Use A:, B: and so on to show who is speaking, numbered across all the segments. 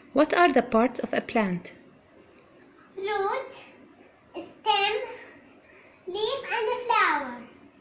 A: What are the parts of a plant?
B: Root, stem, leaf and flower.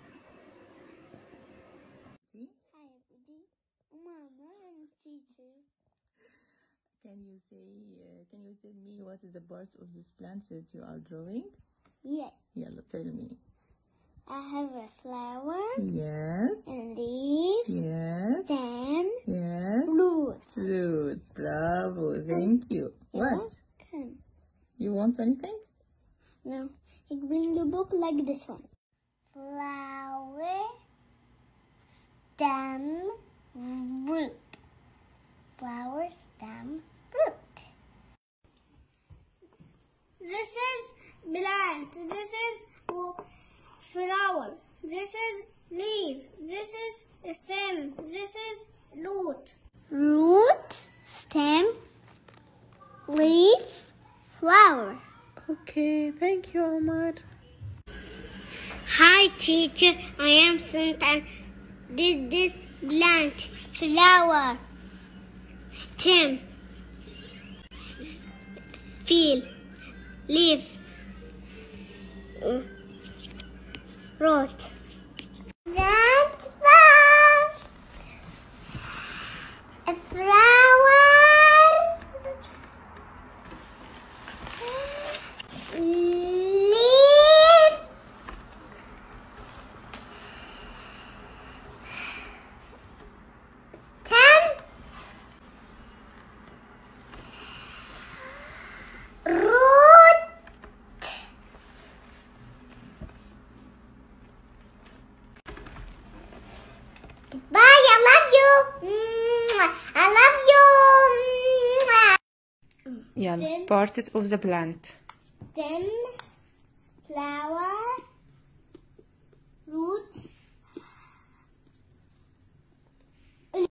A: Can you tell me what is the parts of this plant that you are drawing?
B: Yes.
A: Yalla, tell me.
B: I have a flower.
A: Yes.
B: And leaf.
A: Yes.
B: Stem.
A: Yes.
B: Root.
A: Root. Bravo. Thank you. What? You want anything?
B: No. I bring the book like this one. Flower. Stem. Root. Flower, stem, root. This is plant. This is flower. This is leaf. This is stem. This is root. Root, stem, leaf, flower.
A: Okay, thank you, Omar.
B: Hi, teacher. I am Santa. This plant, flower, stem, field, leaf, root. That's a flower, leaf, stem, root. Goodbye, I love you. I love you.
A: Yalla, parts of the plant.
B: Stem, flower,